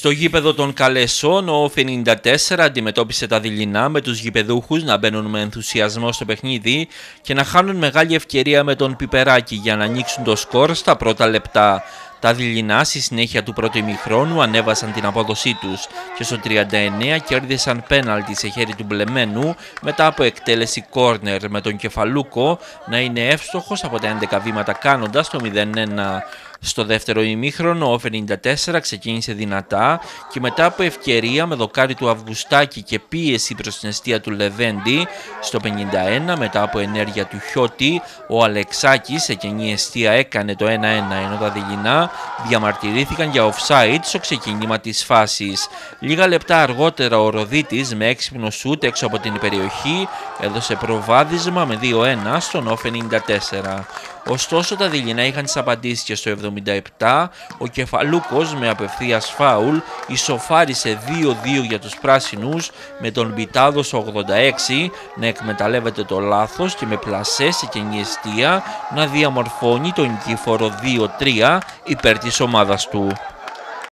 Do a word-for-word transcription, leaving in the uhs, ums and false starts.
Στο γήπεδο των Καλεσών, ο Όφι ενενήντα τέσσερα αντιμετώπισε τα δειλινά με τους γηπεδούχους να μπαίνουν με ενθουσιασμό στο παιχνίδι και να χάνουν μεγάλη ευκαιρία με τον Πιπεράκη για να ανοίξουν το σκορ στα πρώτα λεπτά. Τα δειλινά στη συνέχεια του πρώτου ημιχρόνου ανέβασαν την απόδοσή τους και στο τριάντα εννέα κέρδισαν πέναλτι σε χέρι του Μπλεμένου μετά από εκτέλεση κόρνερ, με τον Κεφαλούκο να είναι εύστοχος από τα έντεκα βήματα κάνοντας το μηδέν ένα. Στο δεύτερο ημίχρονο ο Όφι ενενήντα τέσσερα ξεκίνησε δυνατά και μετά από ευκαιρία με δοκάρι του Αυγουστάκη και πίεση προς την εστία του Λεβέντη, στο πενήντα ένα μετά από ενέργεια του Χιώτη, ο Αλεξάκης σε κενή εστία έκανε το ένα ένα, ενώ τα δειλινά διαμαρτυρήθηκαν για offside στο ξεκίνημα της φάσης. Λίγα λεπτά αργότερα ο Ροδίτης με έξυπνο σούτ έξω από την περιοχή έδωσε προβάδισμα με δύο ένα στον Όφι ενενήντα τέσσερα. Ωστόσο τα δειλινά είχαν τις απαντήσεις και στο εβδομήντα επτά ο Κεφαλούκος με απευθείας φάουλ ισοφάρισε δύο δύο για τους πράσινους, με τον Μπιτάδο στο ογδόντα έξι να εκμεταλλεύεται το λάθος και με πλασέ σε κενή εστία να διαμορφώνει το νικήφορο δύο τρία υπέρ της ομάδας του.